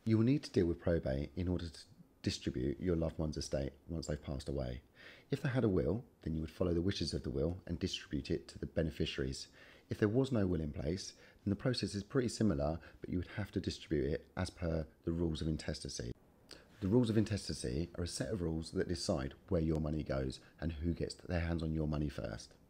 You will need to deal with probate in order to distribute your loved one's estate once they've passed away. If they had a will, then you would follow the wishes of the will and distribute it to the beneficiaries. If there was no will in place, then the process is pretty similar, but you would have to distribute it as per the rules of intestacy. The rules of intestacy are a set of rules that decide where your money goes and who gets their hands on your money first.